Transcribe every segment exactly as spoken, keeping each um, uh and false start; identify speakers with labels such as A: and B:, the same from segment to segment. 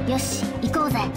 A: よし行こうぜ。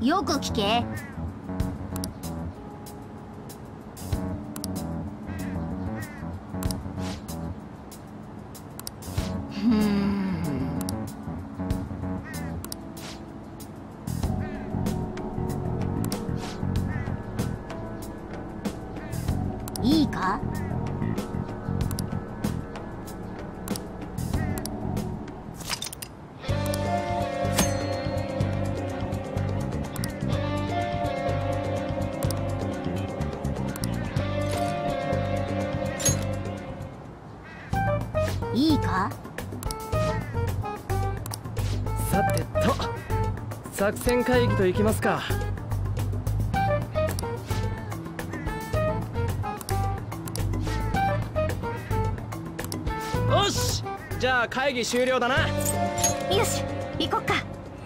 A: よく聞け。ふーん。いいか？いいか？
B: さてと、作戦会議といきますか。よし、じゃあ会議終了だな。
A: よし、行こっか。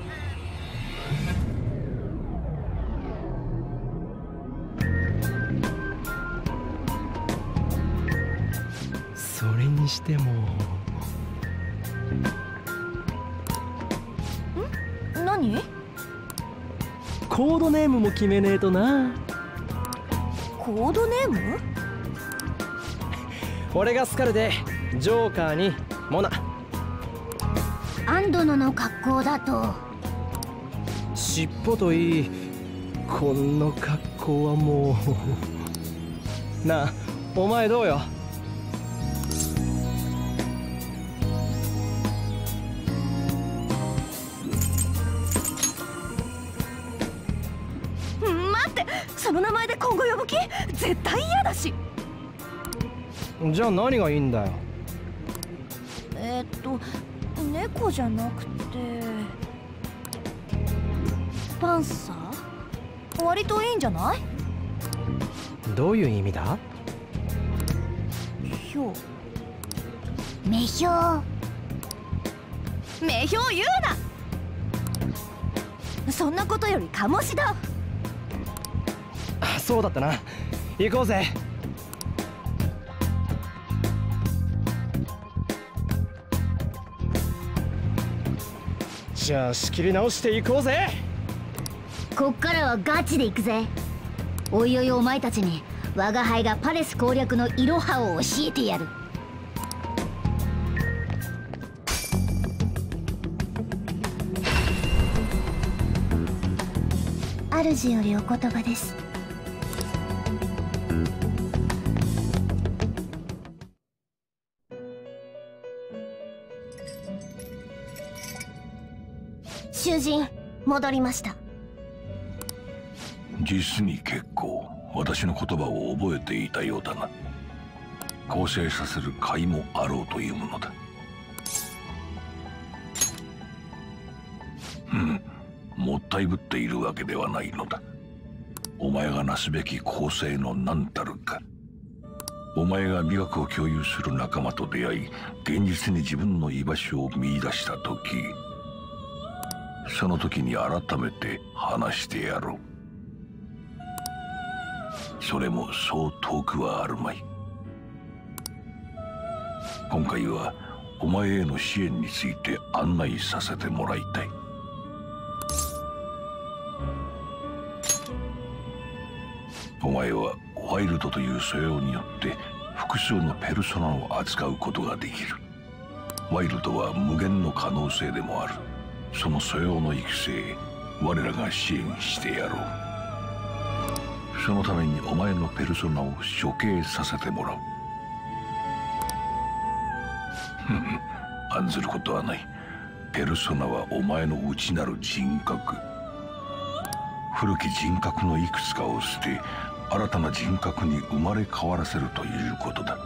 B: それにしても。
A: ん？何？
B: コードネームも決めねえとな。
A: コードネーム？
B: 俺がスカルで、ジョーカーにモナ。
A: アンドノの格好だと。
B: 尻尾といい、この格好はもう。なあ、お前どうよ。
A: 待って、その名前で今後呼ぶ気？絶対嫌だし。
B: じゃあ何がいいんだよ。
A: えー、っと猫じゃなくてパンサー？割といいんじゃない？
B: どういう意味だ？
A: ひょう。目標。目標言うな。そんなことより鴨志だ。
B: そうだったな。行こうぜ。じゃあ仕切り直していこうぜ。
A: こっからはガチで行くぜ。おいおいお前たちに我が輩がパレス攻略のイロハを教えてやる。主よりお言葉です。囚人戻りました。
C: 実に結構、私の言葉を覚えていたようだな。更生させる甲斐もあろうというものだ。うん、もったいぶっているわけではないのだ。お前がなすべき更生の何たるか。お前が美学を共有する仲間と出会い、現実に自分の居場所を見出した時、その時に改めて話してやろう。それもそう遠くはあるまい。今回はお前への支援について案内させてもらいたい。お前はワイルドという素養によって複数のペルソナを扱うことができる。ワイルドは無限の可能性でもある。その素養の育成、我らが支援してやろう。そのためにお前のペルソナを処刑させてもらう。案ずることはない。ペルソナはお前の内なる人格。古き人格のいくつかを捨て、新たな人格に生まれ変わらせるということだ。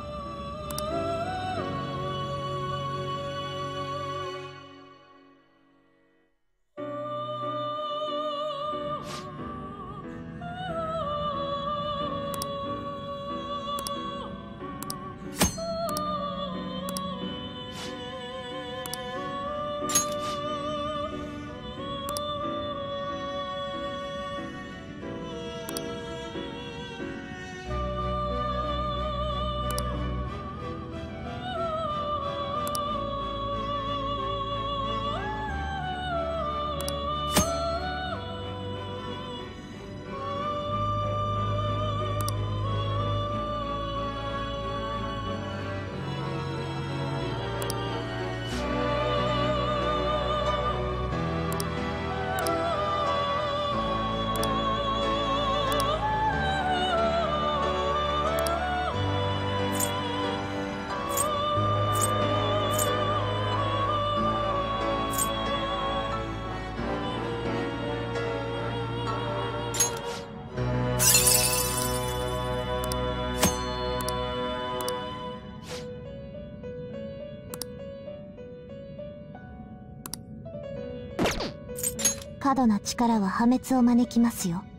D: 過度な力は破滅を招きますよ。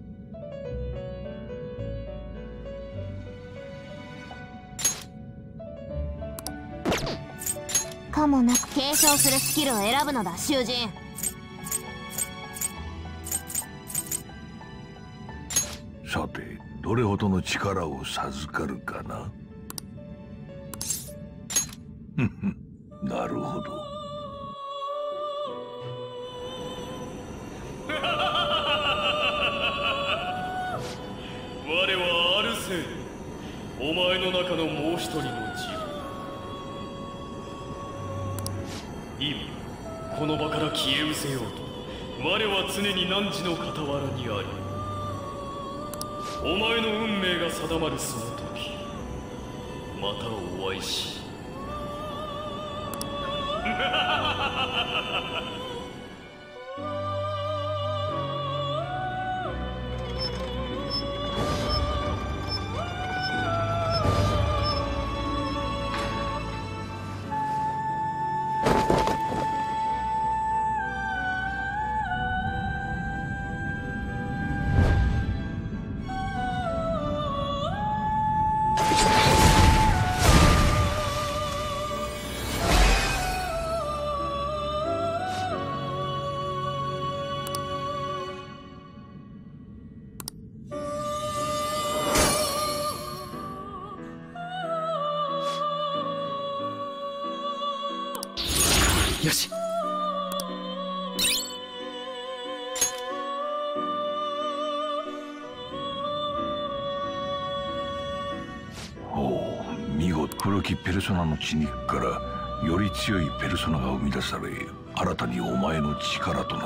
D: かもなく継承するスキルを選ぶのだ、囚人。
C: さて、どれほどの力を授かるかな。ふふ、なるほど。
E: 我はアルセウ。お前の中のもう一人の自分。今この場から消え失せようと我は常に汝の傍らにあり、お前の運命が定まるその時、またお会いし
B: よし。
C: おお、見事。古きペルソナの血肉からより強いペルソナが生み出され、新たにお前の力となった。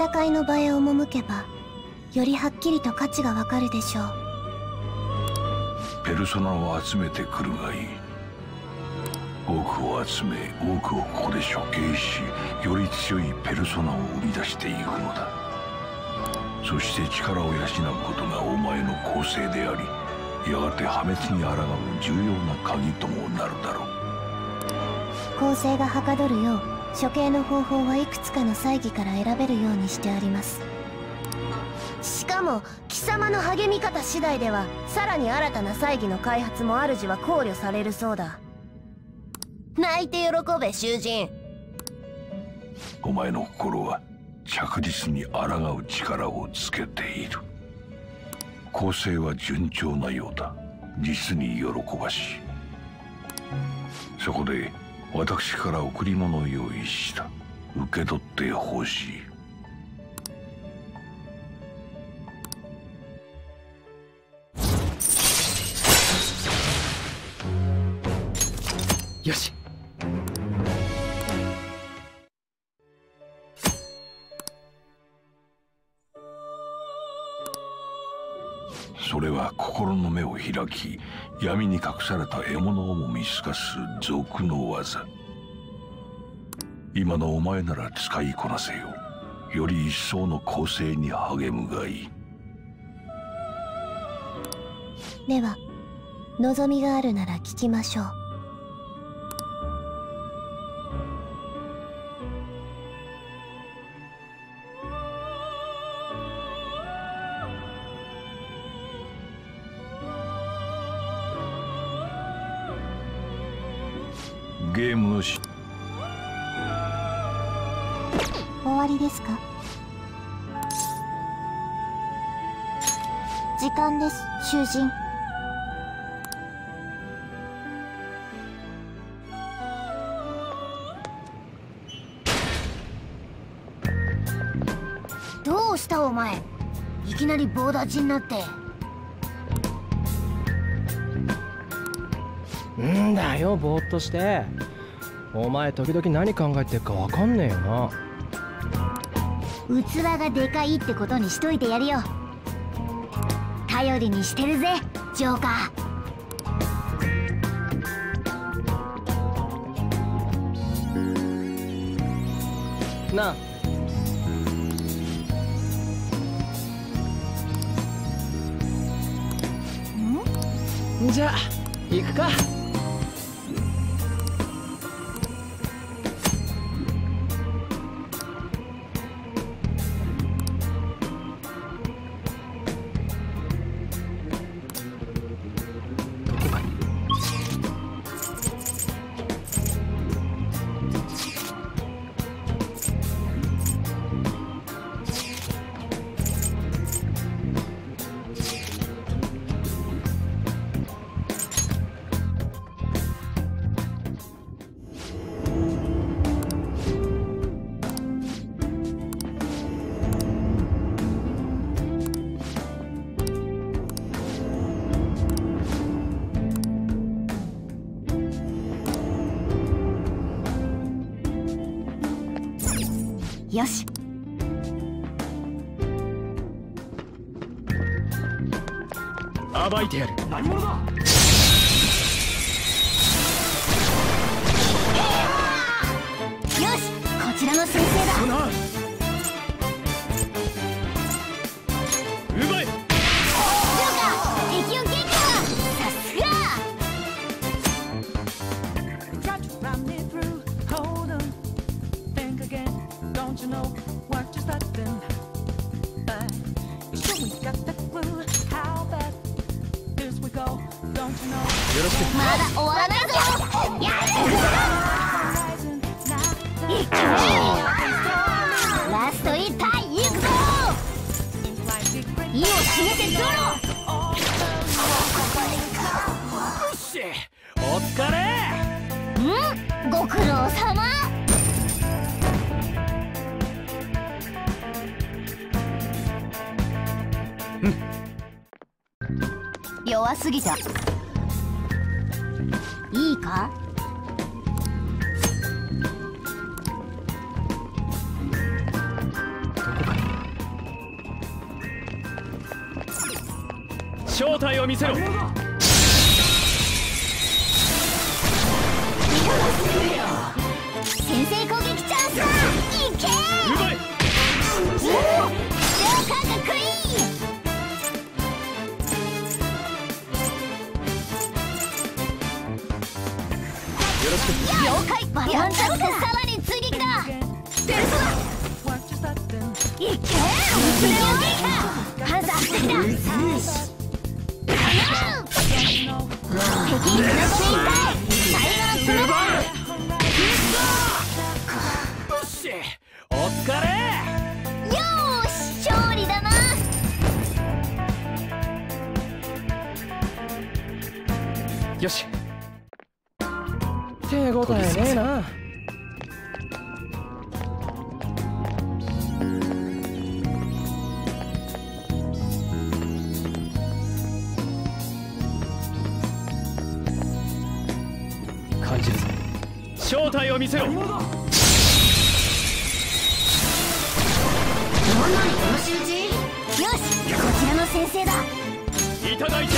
D: 戦いの場へ赴けばよりはっきりと価値がわかるでしょう。
C: ペルソナを集めてくるがいい。多くを集め、多くをここで処刑し、より強いペルソナを生み出していくのだ。そして力を養うことがお前の構成であり、やがて破滅に抗う重要な鍵ともなるだろう。
D: 構成がはかどるよう処刑の方法はいくつかの猜疑から選べるようにしてあります。しかも貴様の励み方次第ではさらに新たな猜疑の開発も主は考慮されるそうだ。泣いて喜べ囚人。
C: お前の心は着実に抗う力をつけている。構成は順調なようだ。実に喜ばしい。そこで私から贈り物を用意した。受け取ってほしい。
B: よし。
C: それは心の目を開き、闇に隠された獲物をも見透かす賊の技。今のお前なら使いこなせよ。より一層の構成に励むがいい。
D: では望みがあるなら聞きましょう。
C: ゲームのし
D: 終わりですか？時間です、囚人。
A: どうしたお前、いきなり棒立ちになって。
B: んだよ、ぼーっとして。お前時々何考えてるかわかんねえよな。
A: 器がでかいってことにしといてやるよ。頼りにしてるぜジョーカ
B: ー。なあ、じゃあ行くか。
A: よし。
E: 暴いてやる。何者だ。
A: よし、こちらの先生だ。
E: 奪え。
A: 敵を撃破。さすが。
E: よろしく。
A: まだ終わらないぞ。やる。ラスト一体いくぞ。意を示せゾロ。
E: よし、お疲れ。
A: ん、ご苦労様。弱すぎた。いいか。
E: 正体を見せろ。
A: 先制攻撃チャンスだ。いけー。
E: 奪え。
A: 超かっこいい。
E: よろしく。
A: 了解。バランスってさらに追撃だ。ペルソナ。いけー。敵を撃破。ハンザー敵だ。敵につながっていたい。最後のつながる。
E: よし、お疲れ。
A: よーし、勝利だな。
B: よし。手応えねえな。感じるぞ。
E: 正体を見せろ。
A: どんなにこの集中。よし、こちらの先生だ。
E: いただいていく。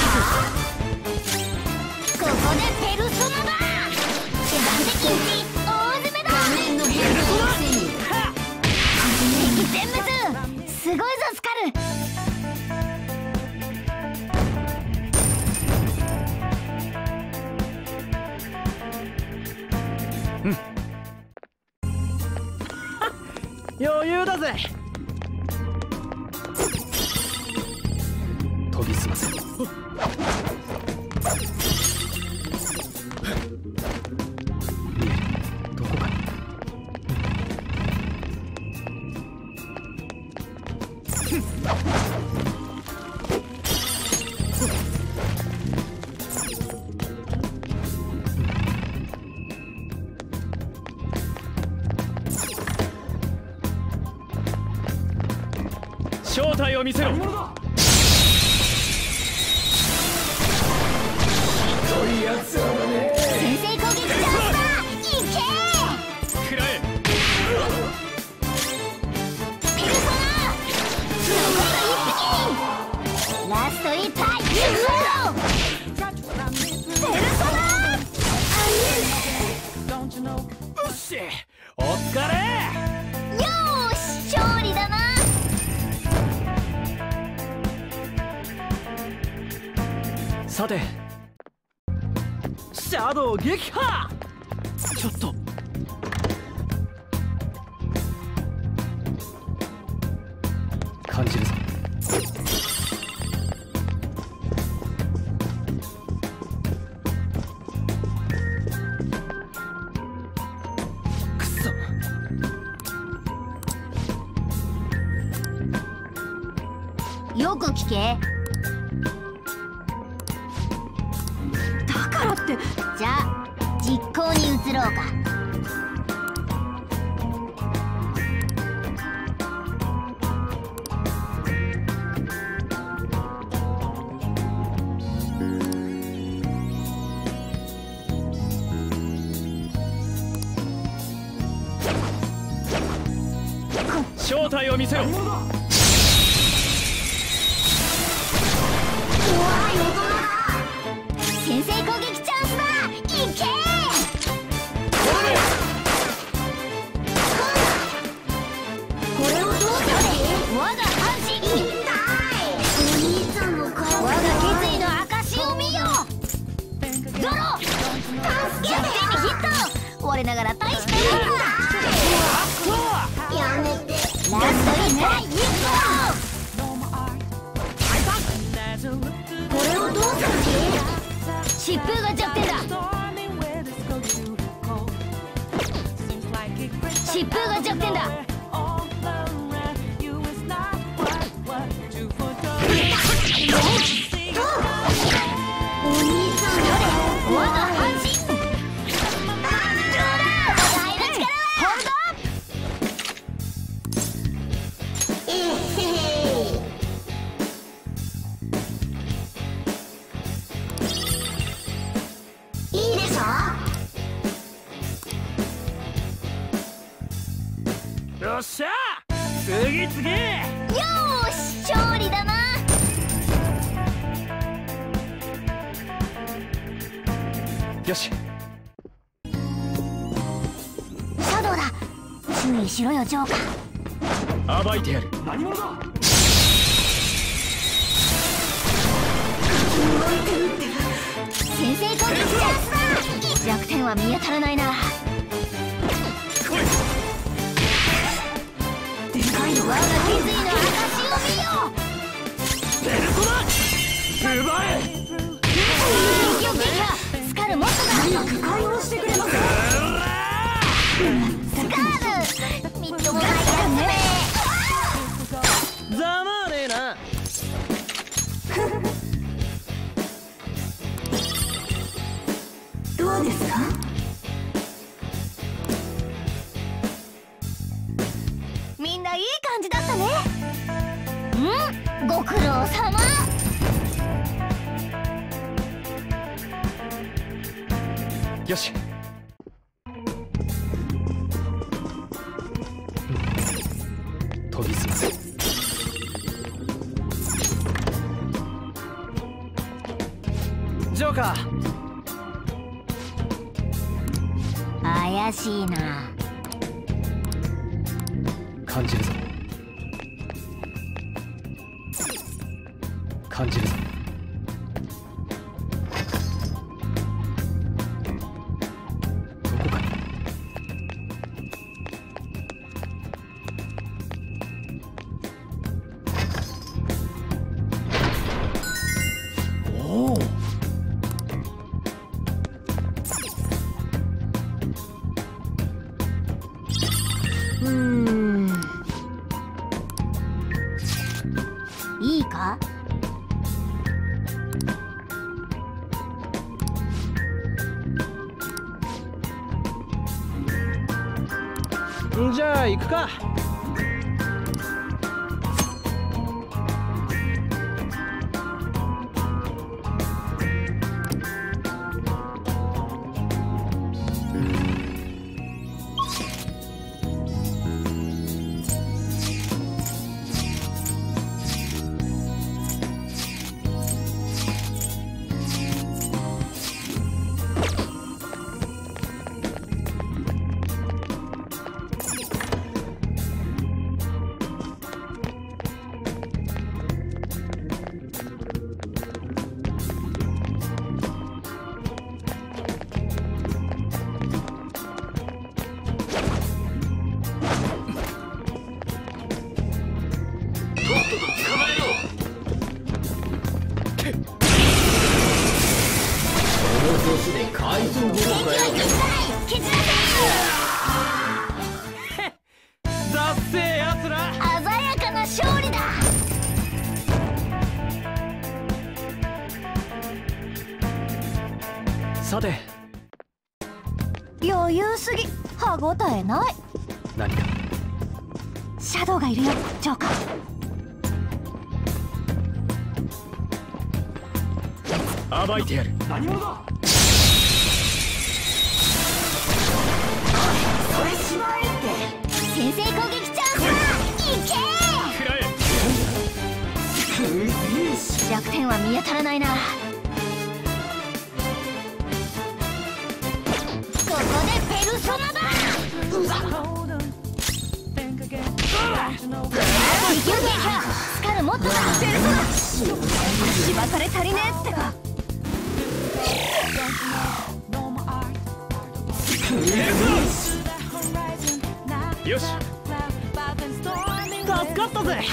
A: ここでペルソナだ。手番でキンチ大攻めだ。画面の変更のくせに敵全滅。すごいぞスカル。
B: 余裕だぜ。研ぎ澄ませ。どこか。
E: 正体を見せろ。
A: 先制攻撃チャンスだ。いけー。
E: 食らえ。
A: ペルソナ。残り一匹。ラスト一体いくぞ。ペルソナ。
E: よし、お疲れ。
A: よーし、勝利だな。
B: さて、シャドウ撃破。ちょっと感じるぞ。くそ。
A: よく聞け。だからって。じゃあ実行に移ろうか。こ
E: 正体を見せろ。
A: 先制攻撃チャンスだ。いけー。これをどうする？我が阪神。痛い。お兄さんの顔。我が決意の証を見よ。ドロー。助けて。逆転にヒット。我ながら大したもんだ。やめて。ラストイン第一歩。これをどうする？疾風が弱点だ。疾風が弱点だ。お兄さん我が阪神。
E: よっしゃ次次。
A: よーし勝利だな。
B: よし。
A: シャドウだ。注意しろよジョーカー。
E: 暴いてやる。
B: 何者だ。
A: 先制攻撃チャンスだ。弱点は見当たらないな。我が決意の証を見よ。
E: ベルトだ。奪え。
A: 敵を撃破。スカルモットだ。早く解放してくれますか。スカルみっともないやつめ。
B: ざまあねえな。
A: どうですか。みんないい感じだったね。うん、ご苦労さま。
B: よし。研ぎ澄ませ。ジョーカー。
A: 怪しいな。
B: 感じるぞ。感じるぞ。どこかに。おお。
A: うーん。いいか。
B: じゃあ行くか。
E: だっせえやつら。
A: 鮮やかな勝利だ。
B: さて、
A: 余裕すぎ。歯ごたえない。
B: 何か。
A: シャドウがいるよジョーカー。
E: 暴いてやる。
B: 何者だ。
A: それしまえって。先制攻撃チャンスだ。 点は見当たらないな。ここでペルソナだ。うわっ敵を撃破。スカルもっとだ。ペルソナしばかれ足りねえってか。
E: よし助かったぜ。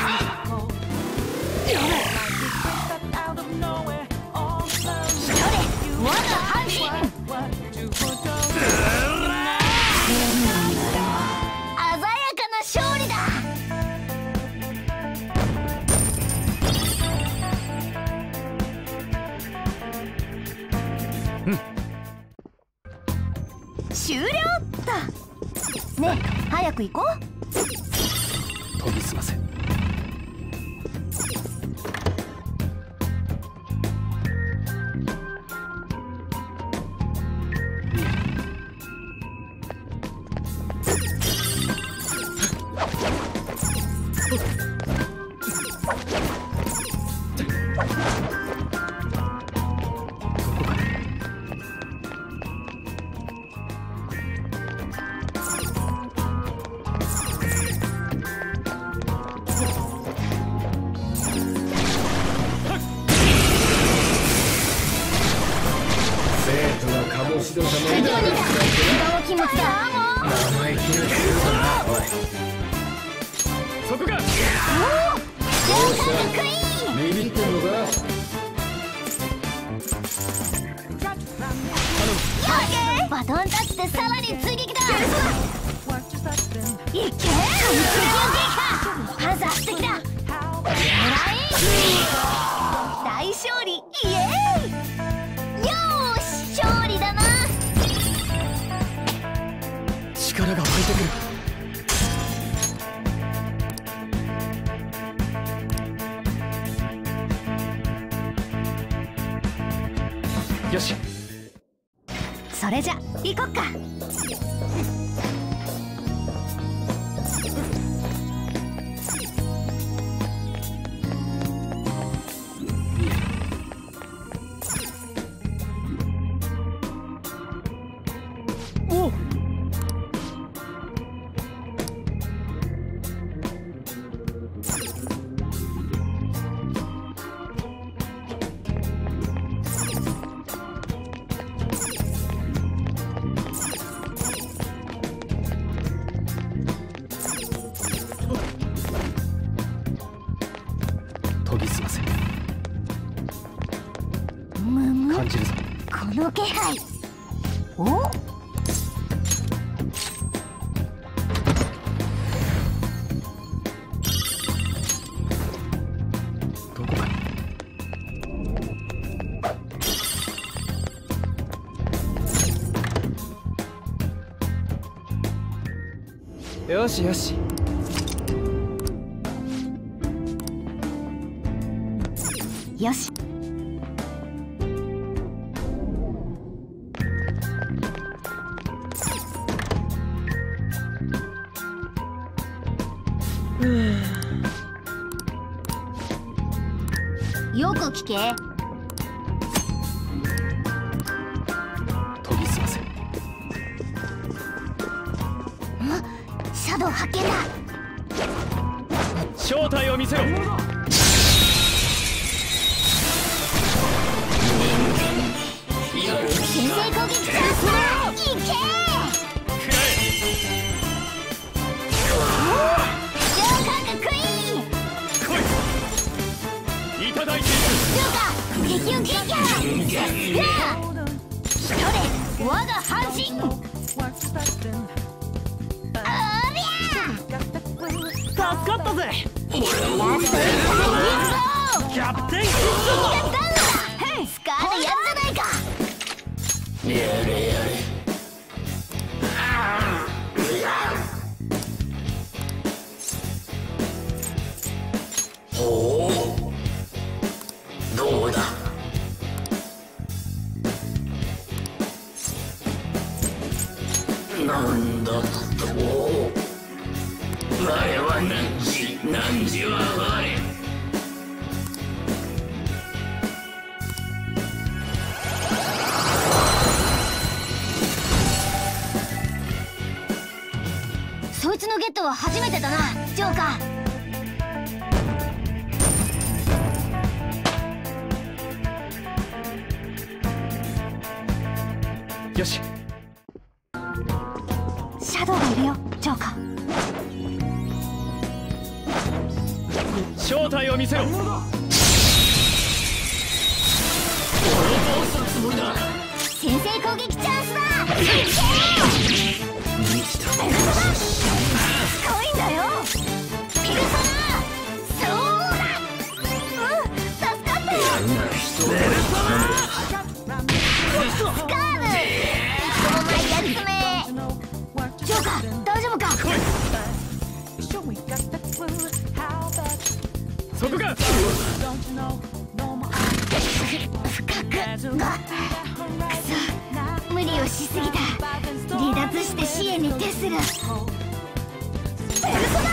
A: 我が半身。鮮やかな勝利だ。
E: うん
D: 終了だ。ねえ早く行こう。
B: 研ぎ澄ませ。
E: そこか。
B: ビビってんのか。
A: バトンタッチでさらに追撃だ。いけー。パンサー素敵だ。大勝利。イエーイ。よーし勝利だな。
B: 力が湧いてくる。
E: よし
A: それじゃ行こっか。
B: おっ研ぎ澄ませ。
A: むむ
B: 感じるぞ。
A: この気配。お
B: どこか。よしよし。
A: よし。よく聞け。
B: 研ぎ澄ませ。
A: シャドウ発見だ。
E: 正体を見せろ。
A: 先制攻撃チャンスだ。いけー。ジョーカーがクイーン。
E: 来いいただいてい
A: ジョーカー敵を撃破。それ我が半身。ありゃ
E: 助かったぜ。
A: ラスト一
E: キャプテン
A: 発がダウンだ。スカーでやるじゃないか。
F: どうだ。なんだと。我は何時何時は我。
A: こいつのゲットは初めてだな、ジョーカ
B: ー。よし、
A: シャドウがいるよ、ジョーカー。
E: 正体を見せろ。俺をどうするつもりだ。
A: 先制攻撃チャンスだ。すごいんだよ、ピルソナ。そうだ、うん、助かったよ。スカール、お前やつめ。ジョーカー、大丈夫か。
E: そこか。
A: 深くがくそ、無理をしすぎた。離脱して死へに徹する。ペルソナ。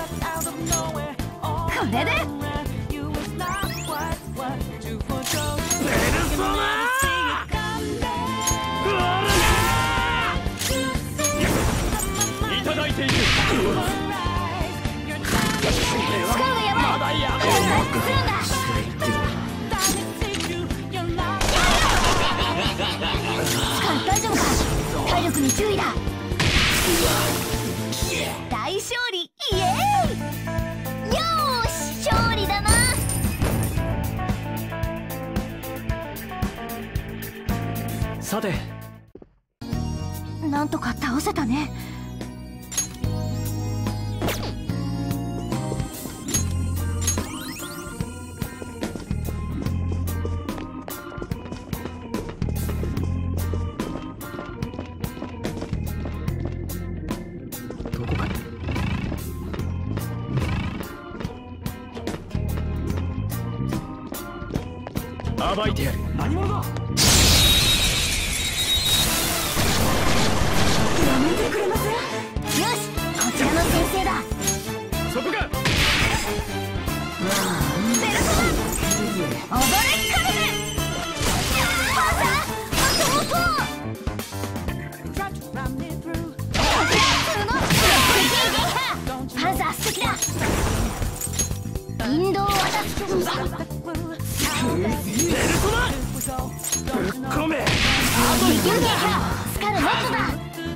A: これでペルソナ。
E: いただいている。
A: スカルがやばい。
E: まだやべえ。
A: 回復するんだ。大丈夫か。体力に注意だ。大勝利、イエーイ。よーし、勝利だな。
B: さて、
A: なんとか倒せたね。
E: 暴いてやる。何者だ。
A: やめてくれません。よし、こちらの先生だ。
E: そこか。
A: ベルソナ、踊れカルメ。パンサー、あともうパンサー素敵だ。引導を渡す。
E: ベルソナ。ぶっ込め。
A: スカルネットだ。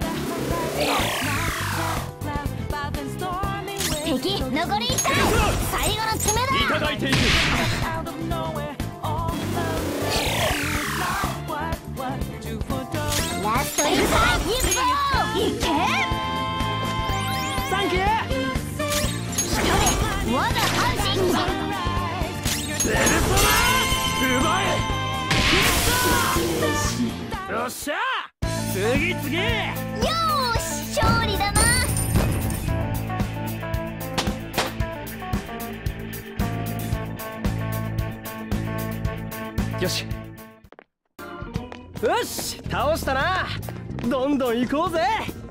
A: 敵残りいち体。最後の爪だ。
E: いただいている。
A: ラストインサイ行くぞ。いけ。
B: サンキュー。
A: 一人我が阪神。
E: ベルソナ。奪え。よっしゃ、次々。
A: よーし、勝利だな。
B: よしよし、倒したな。どんどん行こうぜ。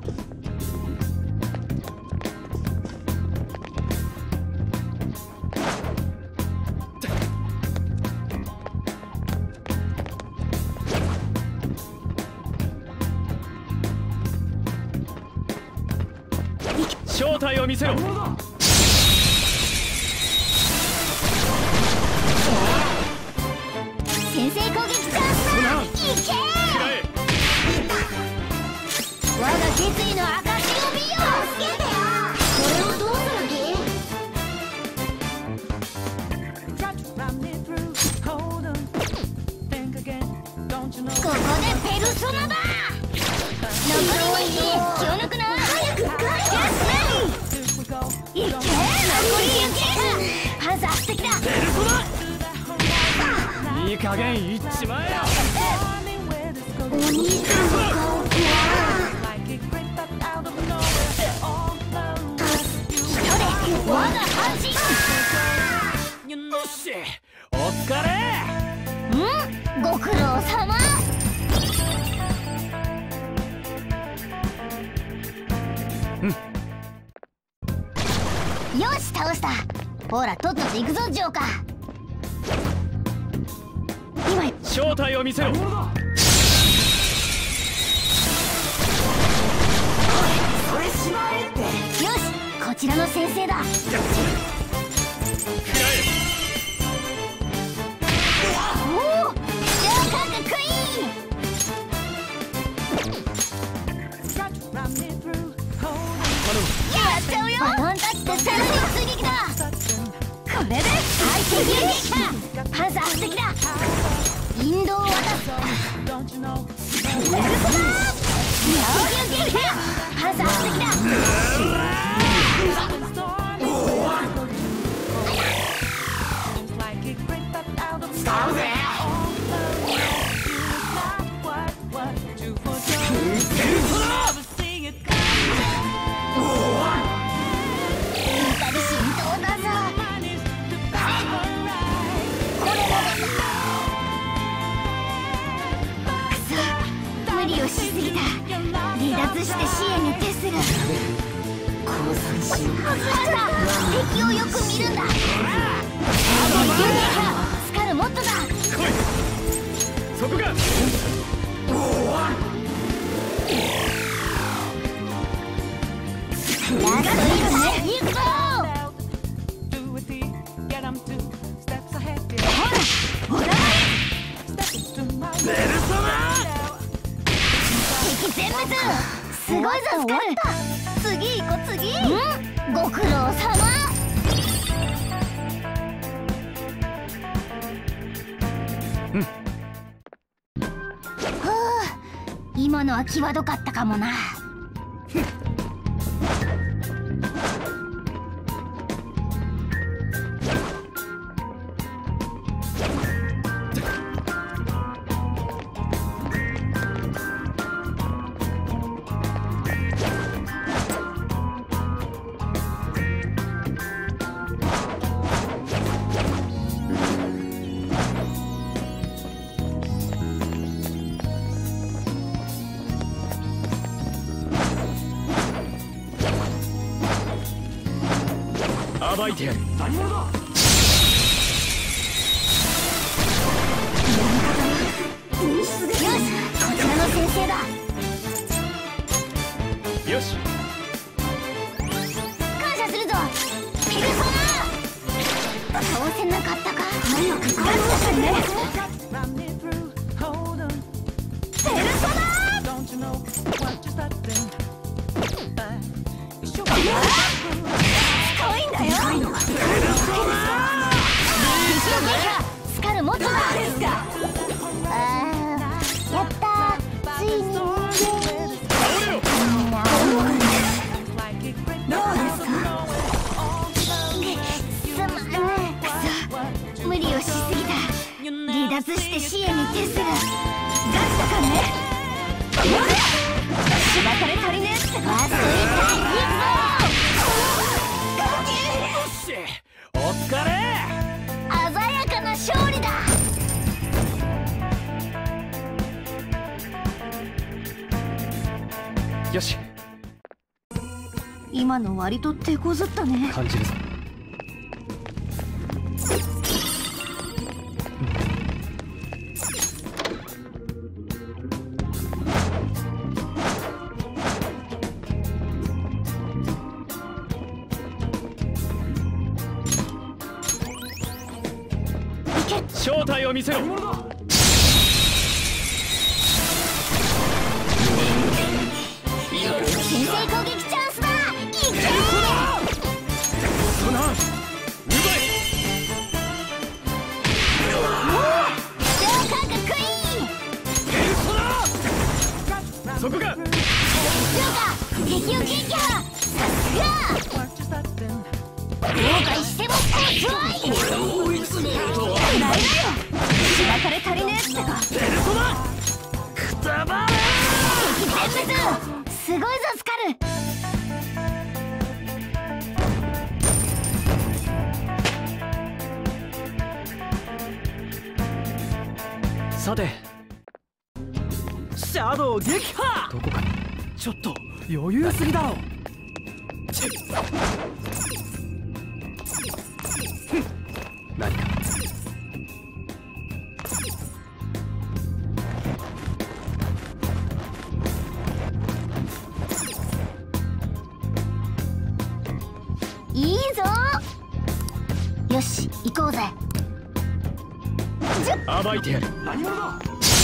E: 正体を見せろ。
A: 先制攻撃チャンスだ。いけー。我が決意の証を見よ。助けてよ。これをどうする気。ここでペルソナだ。残りに気を抜くな。早く返せ。いけー。残りいけ。パンサー素敵だ。
E: ベルソナ。いい加減いっちまえよ。
A: お兄さんの顔怖い。我が阪神。
E: よっし、お疲れ。
A: うん、ご苦労様。よし、倒した。ほら、とっとと行くぞ、ジョーカー。今
E: 正体を見せろ。
A: それしまえって。よし、 ちらの先生だ。おお、超かっこいい。やっちゃうよ。バトンタッチでさらに追撃だ。これで相手撃撃か。パンサー布石だ。引導を渡す。ネルソだ。両流撃破。パンサー布石だ。使うぜ。しすぎた。離脱して視野に徹する。降参しよう。敵をよく見るんだ。スカルモットだ。
E: そこが。
A: ラストいくね。行くぞ。ほらほら。ベルソナ。全滅。すごいぞスカル。次行こ次。うん、ご苦労様。
E: うん。
A: ふう、今のは際どかったかもな。
E: 暴いてやる。何者だ。
A: よし、こちらの先生だ。
E: よし。
A: 感謝するぞ。ペルソナ。倒せなかったか。何をかかったかね。ペルソナ。スカルモットだ。あー、やったー。ついに人間。どうですか。すまん。くそ、無理をしすぎた。離脱して視野に徹する。ガチだからね。しばかれ足りねえって。ファーストインターンいくぞ。
E: お疲れ。
A: 鮮やかな勝利だ。
E: よし。
A: 今の割と手こずったね。
B: 感じるぞ。
E: 正体を見せろ。
A: 先制攻撃チャンスだ。いけ。
E: そな。奪え。
A: おお、超かっこいい。
E: ペルソナ。そこが。
A: そうか、敵を撃破。さすが。後悔しても遅い。俺を追い詰めるとは。何だよ。しばかれ足りねえってか。
E: ペルソナ。くたばれ。
A: 敵全滅。すごいぞスカル。
B: さて、
E: シャドウ撃破。
B: どこかに。
E: ちょっと余裕すぎだろ。
B: 何か。
A: し行こうぜ。
E: 暴いてやる。何者だ。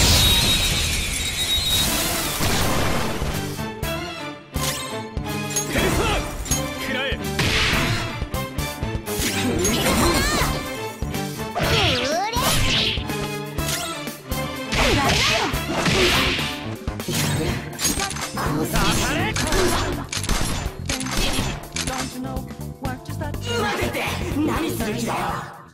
E: ペルソナ食らえ。
A: 待てって何する気だよ。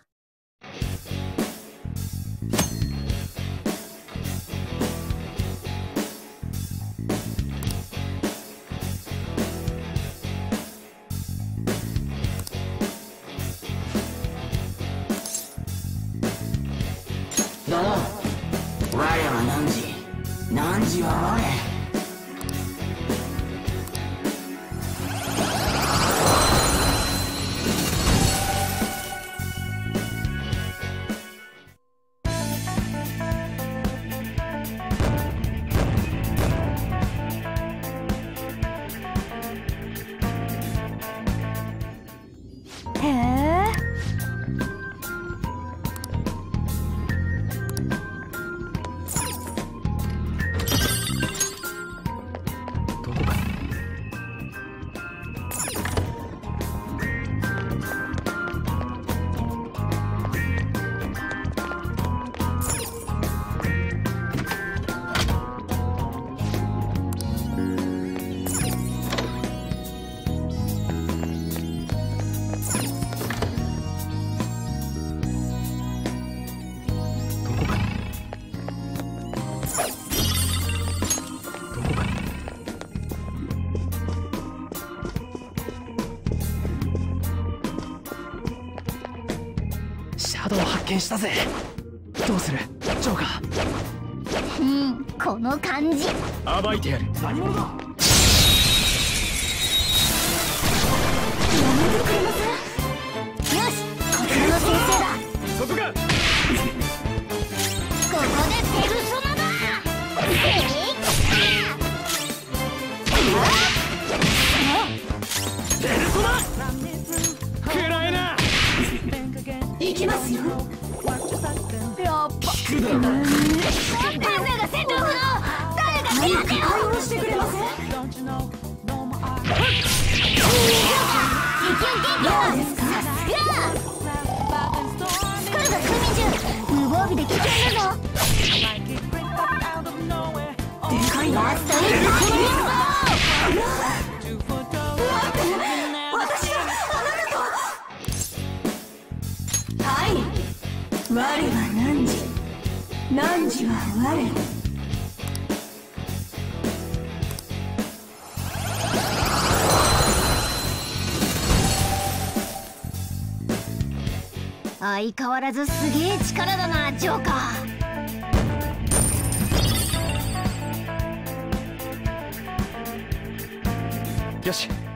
F: どうも。我は汝、汝は我。
A: へえ。
B: どこだ。シャドウ発見したぜ。どうするジョーカー。
A: うんこの感じ。
E: 暴いてやる。何者だ。
A: やめてくれません。よしこちらの先生だ。
E: そこか。
A: ここでペルソナだ。えい
E: ペルソナ食らえな。
A: 行きますよ。やっぱ聞くだろ。先生が戦闘不能。誰か手当てを。対応してくれません。どうですか。さすがスカルが睡眠中。無防備で危険だぞ。でかいな。ラストにペルソナ。私があなたと。はい我は汝、汝は我。相変わらずすげえ力だなジョーカー。
B: よし